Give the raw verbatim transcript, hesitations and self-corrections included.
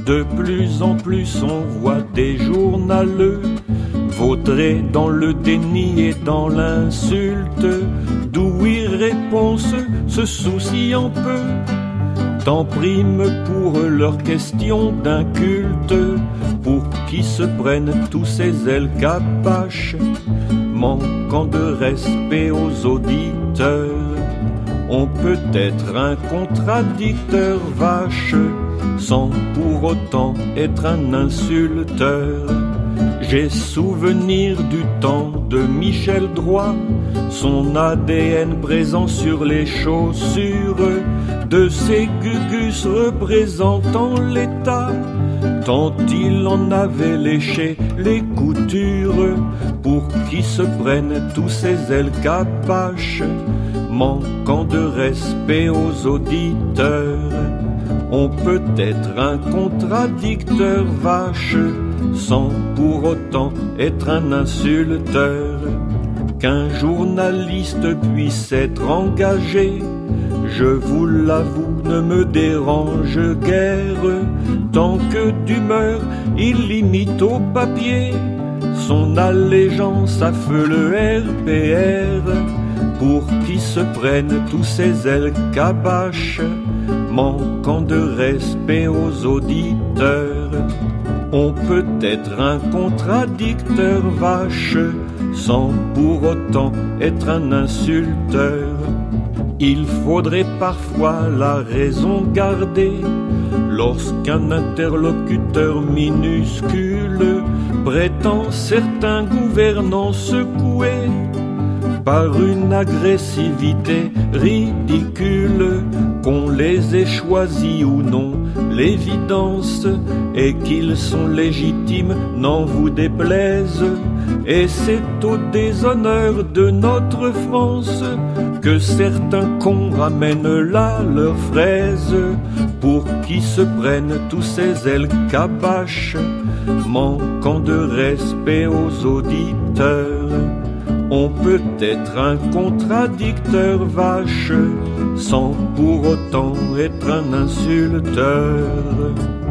De plus en plus on voit des journaleux vautrer dans le déni et dans l'insulte, d'ouïr réponse se souciant peu, tant prime pour leurs questions d'inculte, pour qui se prennent tous ces ailes capaches, manquant de respect aux auditeurs. On peut être un contradicteur vache, sans pour autant être un insulteur. J'ai souvenir du temps de Michel Droit, son A D N présent sur les chaussures de ces gugus représentant l'État, tant il en avait léché les coutures, pour qui se prennent tous ces ailes capaches, manquant de respect aux auditeurs. On peut être un contradicteur vache, sans pour autant être un insulteur. Qu'un journaliste puisse être engagé, je vous l'avoue, ne me dérange guère, tant que d'humeur il limite au papier son allégeance à feu le R P R, pour qui se prennent tous ces ailes cabaches, manquant de respect aux auditeurs. On peut être un contradicteur vache, sans pour autant être un insulteur. Il faudrait parfois la raison garder, lorsqu'un interlocuteur minuscule prétend certains gouvernants secoués par une agressivité ridicule, qu'on les ait choisis ou non, l'évidence est qu'ils sont légitimes, n'en vous déplaise, et c'est au déshonneur de notre France que certains cons ramènent là leurs fraises, pour qui se prennent tous ces ailes cabaches, manquant de respect aux auditeurs. On peut être un contradicteur vache, sans pour autant être un insulteur.